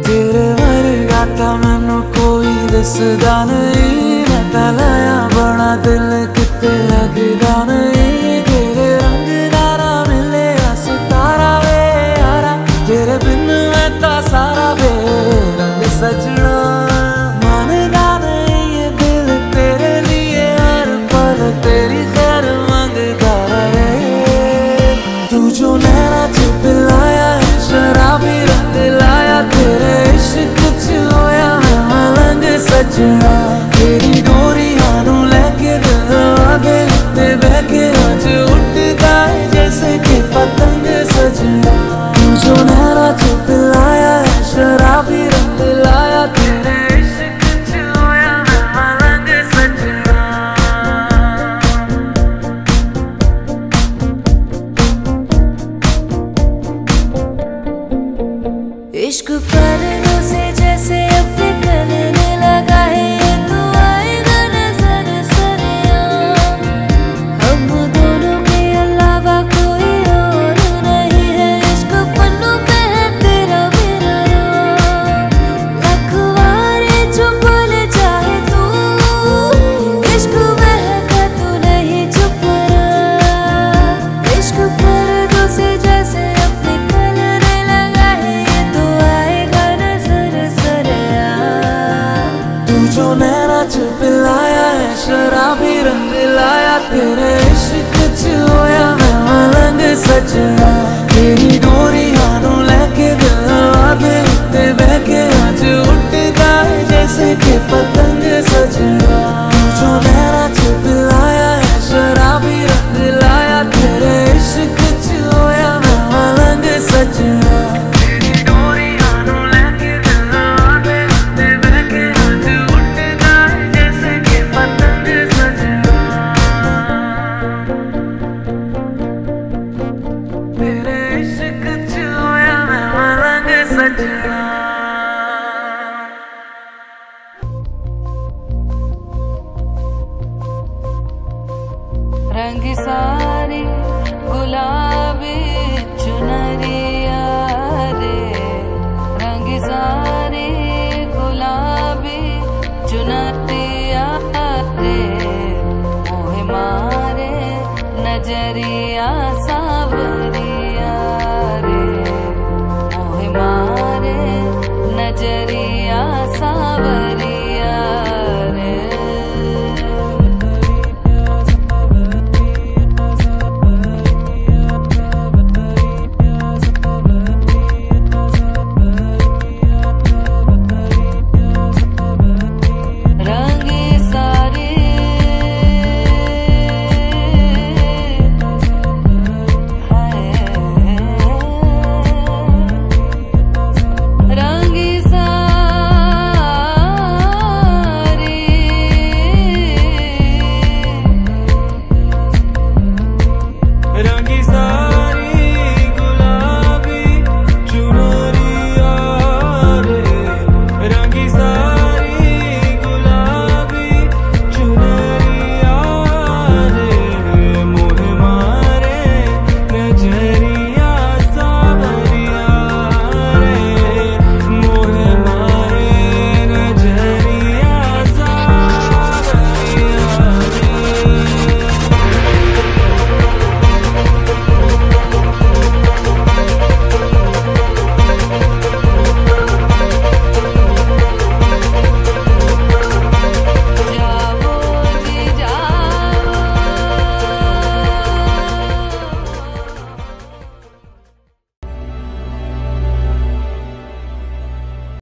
तेरे वर्गा था मैनू कोई दसदा नहीं, मैं तां लाया बड़ा दिल किते लगदा नहीं। तेरे रंग दारा मिले सितारा वे यारा, तेरे बिन मैं तां सारा वे रंग सजना। मानदा नहीं ये दिल तेरे लिए हर पल तेरी खैर मांगदा है। तू जो नैना च पिलाया है शराबी रंग लाया, तेरे इश्क च होया मैं मलंग सजना। तेरी डोरियां नू लेके दिल आगे ते बहके अज उठदा है जैसे कि पतंग सजना। तू जो नैना च पिलाया है शराबी रंग लाया, तेरे इश्क च होया मैं मलंग सजना। इश्क पर्दों से जैसे अपने गलने लगा है, ये तो आएगा नजर सरिया। हम दोनों के अलावा कोई और नहीं है, इश्क पन्नों पे है तेरा मेरा नाम। लखवारे जो बोल जाए तू, इश्क महका तू नहीं चुप रहा। इश्क पर्दों से जैसे अपने गलने लगा है, ये तो आएगा नजर सरिया। तू जो नैना च पिलाया है शराबी रंग लाया, तेरे इश्क च होया मैं मलंग सजना।